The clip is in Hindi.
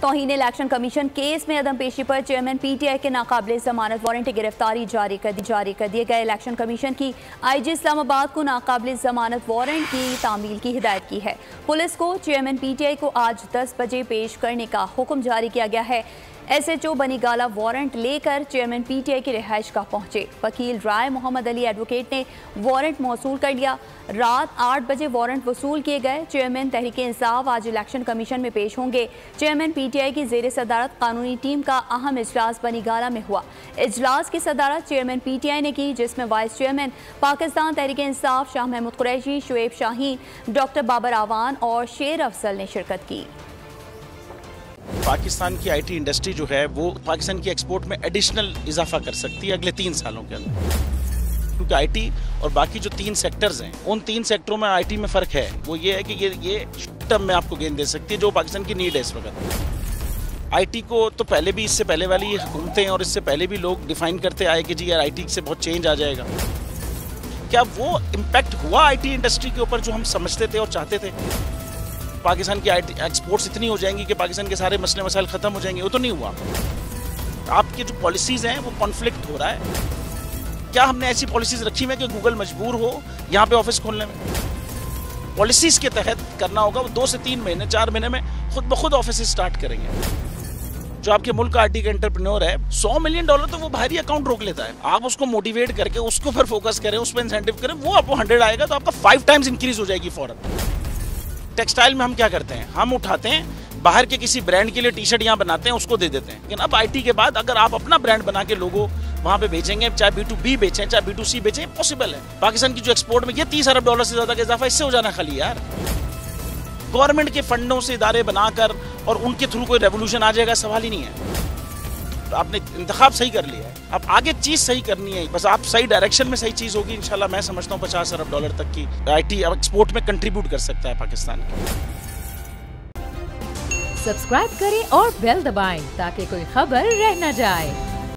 तौहीन इलेक्शन कमीशन केस में अदम पेशी पर चेयरमैन पीटीआई के नाकाबिल जमानत वारंट गिरफ्तारी जारी कर दिए गए। इलेक्शन कमीशन की आईजी इस्लामाबाद को नाकाबिल जमानत वारंट की तामील की हिदायत की है। पुलिस को चेयरमैन पीटीआई को आज 10 बजे पेश करने का हुक्म जारी किया गया है। एसएचओ बनीगाला वारंट लेकर चेयरमैन पीटीआई की रिहाइश गाह पहुंचे। वकील राय मोहम्मद अली एडवोकेट ने वारंट मौसूल कर लिया। रात 8 बजे वारंट वसूल किए गए। चेयरमैन तहरीके इंसाफ आज इलेक्शन कमीशन में पेश होंगे। चेयरमैन पीटीआई की जेर सदारत कानूनी टीम का अहम इजलास बनीगाला में हुआ। इजलास की सदारत चेयरमैन पीटीआई ने की, जिसमें vice chairman Pakistan Tehreek Insaf Shah Mahmood Qureshi, Shoaib Shaheen, doctor Babar Awan और शेर अफजल ने शिरकत की। पाकिस्तान की आईटी इंडस्ट्री जो है वो पाकिस्तान की एक्सपोर्ट में एडिशनल इजाफा कर सकती है अगले 3 सालों के अंदर, क्योंकि आईटी और बाकी जो 3 सेक्टर्स हैं उन 3 सेक्टरों में आईटी में फ़र्क है। वो ये है कि ये टर्म में आपको गेन दे सकती है जो पाकिस्तान की नीड है इस वक्त। आईटी को तो पहले भी, इससे पहले वाली हुकूमतें और इससे पहले भी लोग डिफाइन करते आए कि जी यार आईटी से बहुत चेंज आ जाएगा। क्या वो इम्पैक्ट हुआ आईटी इंडस्ट्री के ऊपर जो हम समझते थे और चाहते थे? पाकिस्तान की आईटी एक्सपोर्ट्स इतनी हो जाएंगी कि पाकिस्तान के सारे मसले मसाइल ख़त्म हो जाएंगे, वो तो नहीं हुआ। आपकी जो पॉलिसीज़ हैं वो कॉन्फ्लिक्ट हो रहा है। क्या हमने ऐसी पॉलिसीज़ रखी हुई है कि गूगल मजबूर हो यहाँ पे ऑफिस खोलने में? पॉलिसीज़ के तहत करना होगा। वो 2 से 3 महीने 4 महीने में खुद ब खुद ऑफिस स्टार्ट करेंगे। जो आपके मुल्क का आईटी का एंटरप्रेन्योर है, $100 मिलियन तो वो बाहरी अकाउंट रोक लेता है। आप उसको मोटिवेट करके उसको फिर फोकस करें, उस पर इंसेंटिव करें, वो आपको 100 आएगा तो आपका 5 टाइम्स इंक्रीज हो जाएगी फौरन। टेक्सटाइल में हम क्या करते हैं, हम उठाते हैं बाहर के किसी ब्रांड के लिए टी-शर्ट यहाँ बनाते हैं, उसको दे देते हैं। लेकिन अब आईटी के बाद अगर आप अपना ब्रांड बना के लोगो वहाँ पे बेचेंगे, चाहे B2B बेचें चाहे B2C बेचें, पॉसिबल है। पाकिस्तान की जो एक्सपोर्ट में ये $30 अरब से ज़्यादा का इजाफा इससे हो जाना खाली यार। गवर्नमेंट के फंडों से इदारे बनाकर और उनके थ्रू कोई रेवोल्यूशन आ जाएगा, सवाल ही नहीं है। तो आपने इंतखाब सही कर लिया है, अब आगे चीज़ सही करनी है। बस आप सही डायरेक्शन में सही चीज़ होगी इंशाल्लाह। मैं समझता हूँ $50 अरब तक की आईटी एक्सपोर्ट में कंट्रीब्यूट कर सकता है पाकिस्तान। सब्सक्राइब करें और बेल दबाएं ताकि कोई खबर रह न जाए।